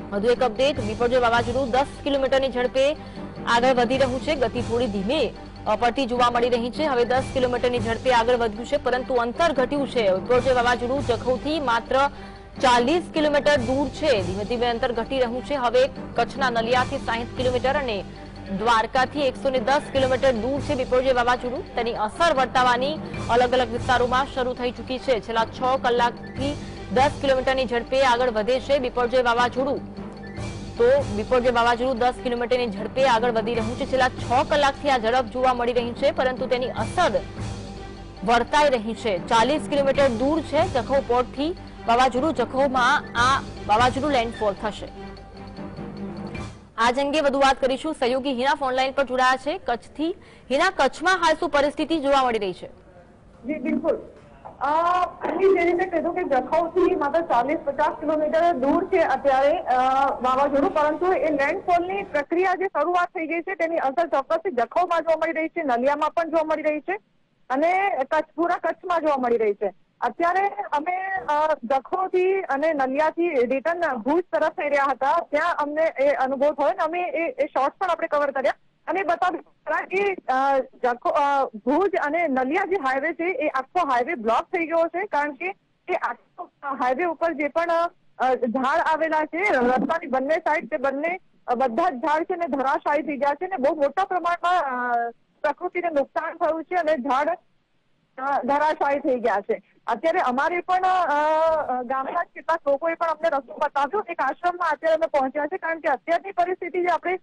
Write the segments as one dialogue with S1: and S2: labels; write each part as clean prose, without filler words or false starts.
S1: વધુ એક અપડેટ, વિપર્યય વાવાઝોડું 10 કિલોમીટરની ઝડપે આગળ વધી રહ્યું છે। ગતિ થોડી ધીમે પડતી જોવા મળી રહી છે। હવે 10 કિલોમીટરની ઝડપે આગળ વધ્યું છે, પરંતુ અંતર ઘટ્યું છે। વિપર્યય વાવાઝોડું જખૌથી માત્ર 40 કિલોમીટર દૂર છે। ધીમે ધીમે અંતર ઘટી રહ્યું છે। હવે કચ્છના નલિયાથી 60 કિલોમીટર અને દ્વારકાથી 110 કિલોમીટર દૂર છે વિપર્યય વાવાઝોડું। તેની અસર વર્તાવાની અલગ અલગ વિસ્તારોમાં શરૂ થઈ ચૂકી છે। છેલ્લા 6 કલાકથી 10 કિલોમીટરની ઝડપે આગળ વધે છે વિપર્યય વાવાઝોડું। તો વિપર્યય વાવાઝોડું 10 કિલોમીટરની ઝડપે આગળ વધી રહ્યું છે। છેલ્લા 6 કલાકથી આ ઝડપ જોવા મળી રહી છે, પરંતુ તેની અસર વર્તાઈ રહી છે। 40 કિલોમીટર દૂર છે જખૌ પોર્ટથી વાવાઝોડું। જખૌમાં આ વાવાઝોડું લેન્ડફોલ થશે। આજ અંગે વધુ વાત કરીશું। સહયોગી હિના ફોનલાઈન પર જોડાયા છે કચ્છથી। હિના, કચ્છમાં હાલ શું પરિસ્થિતિ જોવા મળી રહી છે?
S2: જી બિલકુલ, જે રીતે કીધું કે જખૌથી માત્ર 40-50 કિલોમીટર દૂર છે અત્યારે વાવાઝોડું, પરંતુ એ લેન્ડફોલની પ્રક્રિયા જે શરૂઆત થઈ ગઈ છે તેની અસર ચોક્કસથી જખૌમાં જોવા મળી રહી છે, નલિયામાં પણ જોવા મળી રહી છે અને પૂરા કચ્છમાં જોવા મળી રહી છે। અત્યારે અમે જખૌથી અને નલિયાથી રિટર્ન ભુજ તરફ થઈ રહ્યા હતા, ત્યાં અમને એ અનુભવ થયો ને અમે એ શોર્ટ્સ પણ આપણે કવર કર્યા અને બતાવ્યું કે ભુજ અને નલિયા જે હાઈવે છે એ આખો હાઈવે બ્લોક થઈ ગયો છે, કારણ કે એ આખો હાઈવે ઉપર જે પણ ઝાડ આવેલા છે રસ્તાની બંને સાઈડ, તે બધા જ ઝાડ છે ને ધરાશાયી થઈ ગયા છે ને બહુ મોટા પ્રમાણમાં પ્રકૃતિને નુકસાન થયું છે અને ઝાડ ધરાશાયી થઈ ગયા છે। અત્યારે અમારે પણ ગામના કેટલાક લોકોએ પણ અમને રસ્તો બતાવ્યો। એક આશ્રમમાં અત્યારે અમે પહોંચ્યા છે, કારણ કે અત્યારની પરિસ્થિતિ જે આપણે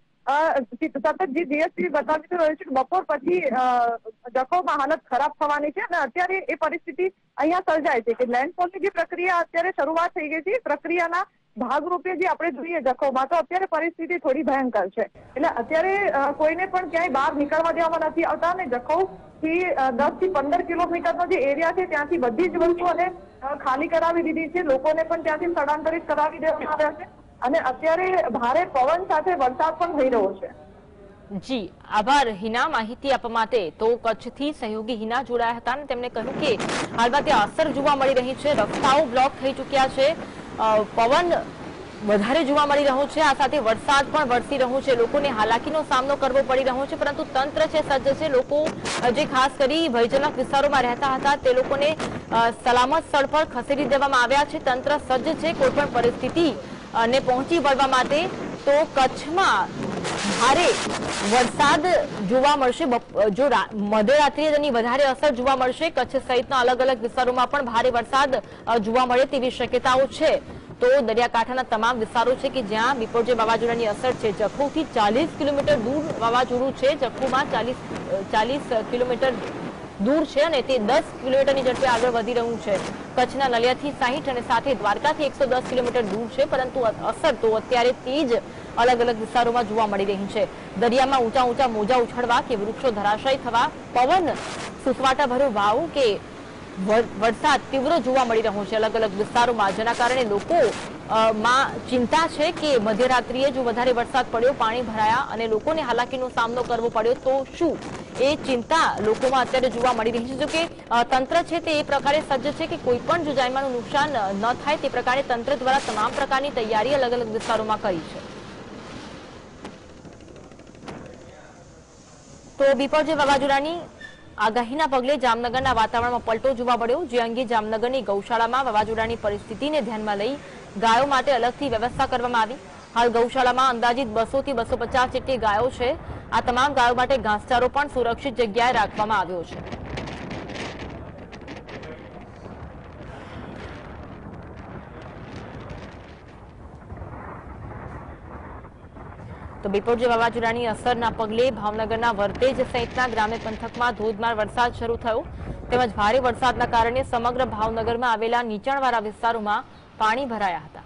S2: સતત જે જીએસટી બતાવી રહ્યું છે કે બપોર પછી જખૌમાં હાલત ખરાબ થવાની છે અને અત્યારે એ પરિસ્થિતિ અહીંયા સર્જાય છે કે લેન્ડફોલની જે પ્રક્રિયા અત્યારે શરૂઆત થઈ ગઈ છે, પ્રક્રિયાના ભાગરૂપે જે આપણે જોઈએ જખૌમાં, તો અત્યારે પરિસ્થિતિ થોડી ભયંકર છે। એટલે અત્યારે કોઈને પણ ક્યાંય બહાર નીકળવા દેવામાં નથી આવતા અને જખૌથી 10 થી 15 કિલોમીટરનો જે એરિયા છે ત્યાંથી બધી જ વસ્તુઓને ખાલી કરાવી દીધી છે। લોકોને પણ ત્યાંથી સ્થળાંતરિત કરાવી દેવામાં આવ્યા છે અને અત્યારે ભારે પવન સાથે વરસાદ પણ થઈ રહ્યો છે।
S1: જી આભાર હિના, માહિતી આપવા માટે। તો કચ્છથી સહયોગી હિના જોડાયા હતા અને તેમણે કહ્યું કે હાલમાં ત્યાં અસર જોવા મળી રહી છે, રસ્તાઓ બ્લોક થઈ ચૂક્યા છે, પવન વધારે જોવા મળી રહ્યો છે, આ સાથે વરસાદ પણ વરસી રહ્યો છે, લોકોને હાલાકીનો સામનો કરવો પડી રહ્યો છે, પરંતુ તંત્ર છે સજ્જ છે। લોકો જે ખાસ કરી ભયજનક વિસ્તારોમાં રહેતા હતા તે લોકોને સલામત સ્થળ પર ખસેડી દેવામાં આવ્યા છે। તંત્ર સજ્જ છે કોઈ પણ પરિસ્થિતિ ને પહોંચી વળવા માટે। તો કચ્છમાં ભારે વરસાદ જોવા મળશે, જો મધ્યરાત્રિએ તેની વધારે અસર જોવા મળશે। કચ્છ સહિતના અલગ અલગ વિસ્તારોમાં પણ ભારે વરસાદ જોવા મળે તેવી શક્યતાઓ છે। તો દરિયાકાંઠાના તમામ વિસ્તારો છે કે જ્યાં વિપર્યય વાવાઝોડાની અસર છે। જખૌથી 40 કિલોમીટર દૂર વાવાઝોડું છે, જખૌમાં 40 કિલોમીટર દૂર છે અને તે 10 કિલોમીટરની ઝડપે આગળ વધી રહ્યું છે। કચ્છના નલિયાથી 60 અને સાથે દ્વારકાથી 110 કિલોમીટર દૂર છે, પરંતુ અસર તો અત્યારે તેજ અલગ અલગ વિસ્તારોમાં જોવા મળી રહી છે। દરિયામાં ઊંચા ઊંચા મોજા ઉછળવા કે વૃક્ષો ધરાશાયી થવા, પવન સુસવાટા ભર્યો વાવ કે વરસાદ તીવ્ર જોવા મળી રહ્યો છે અલગ અલગ વિસ્તારોમાં, જેના કારણે લોકો માં ચિંતા છે કે મધ્યરાત્રિએ જો વધારે વરસાદ પડ્યો, પાણી ભરાયા અને લોકોને હાલાકીનો સામનો કરવો પડ્યો તો શું, એ ચિંતા લોકોમાં અત્યારે જોવા મળી રહી છે। જો કે તંત્ર છે તે એ પ્રકારે સજ્જ છે કે કોઈ પણ જો જાનમાલનું નુકસાન ન થાય તે પ્રકારે તંત્ર દ્વારા તમામ પ્રકારની તૈયારી અલગ અલગ વિસ્તારોમાં કરી છે। તો વિપર્યય વાવાઝોડાની આગાહીના પગલે જામનગરના વાતાવરણમાં પલટો જોવા મળ્યો, જે અંગે જામનગરની ગૌશાળામાં વાવાઝોડાની પરિસ્થિતિને ધ્યાનમાં લઈ ગાયો માટે અલગથી વ્યવસ્થા કરવામાં આવી। હાલ ગૌશાળામાં અંદાજિત 200 થી 250 જેટલી ગાયો છે। આ તમામ ગાયો માટે ઘાસચારો પણ સુરક્ષિત જગ્યાએ રાખવામાં આવ્યો છે। તો વિપર્યય વાવાઝોડાની અસરના પગલે ભાવનગરના વર્તેજ સહિતના ગ્રામ્ય પંથકમાં ધોધમાર વરસાદ શરૂ થયો, તેમજ ભારે વરસાદના કારણે સમગ્ર ભાવનગરમાં આવેલા નીચાણવાળા વિસ્તારોમાં પાણી ભરાયા હતા।